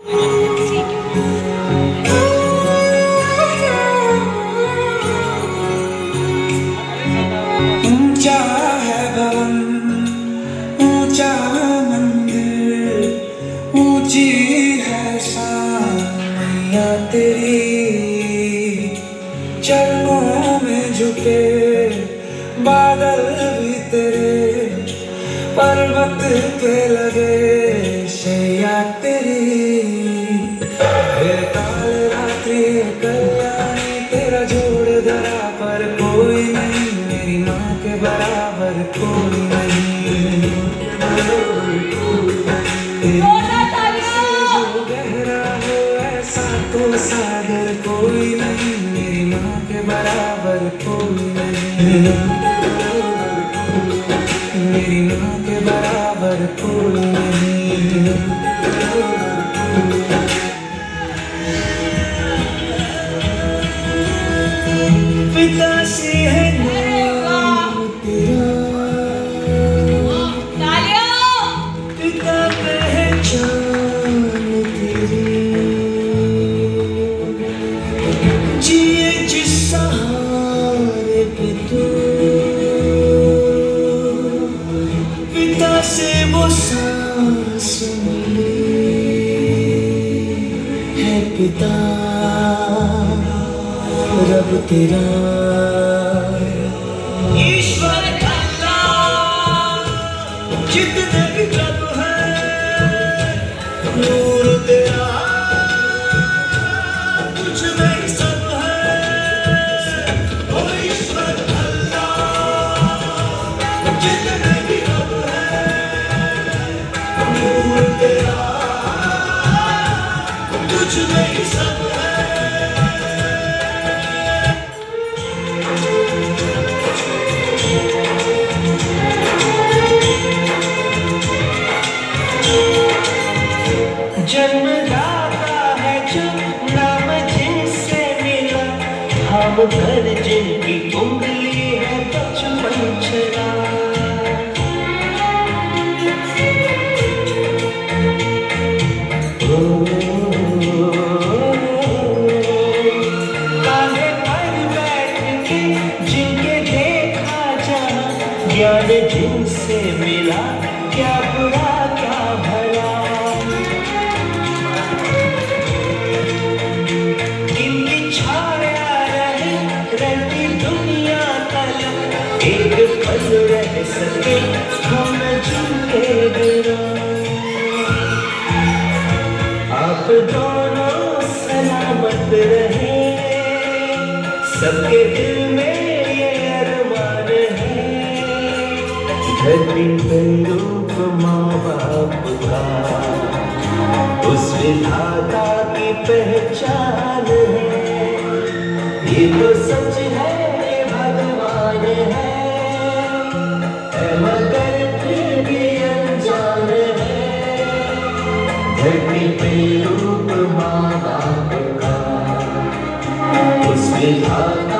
ऊंचा है भवन, ऊंचा मंदिर, ऊंची है शान मैया तेरी। चरणों में झुके बादल भी तेरे, पर्वत पे लगे शैया तेरी। काल रात्रि कल्याणी तेरा जोड़ धरा पर कोई नहीं, मेरी माँ के बराबर कोई नहीं। जो गहरा हो ऐसा तो सागर कोई नहीं, मेरी माँ के बराबर कोई नहीं। मेरी माँ के बराबर कोई नहीं। पिता से है नाम तेरा, पिता पहचान तेरी। जिए जिस सहारे पे तू, पिता से वो सांस मिली है। पिता रब तेरा ईश्वर अल्लाह, जितने भी रब है नूर तेरा, तुझ में ही सब है। ओ ईश्वर अल्लाह, जितने भी रब है नूर तेरा, तुझ में ही सब है। जन्मदाता है जो नाम जिनसे मिला, हम घर जिनकी उंगली है बचपन चला। काहे पर बैठ के जिनके देखा जहाँ, ज्ञान जिनसे मिला क्या बुरा क्या भला। एक पल रह सके हम जिनके बिना, आप दोनों सलामत रहे, सबके दिल में ये अरमान है। धरती पे रूप माँ बाप का उस विधाता की पहचान है। ये तो सच है भगवान है, मगर फिर भी अनजान है। धरती पे रूप माँ बाप का उस विधाता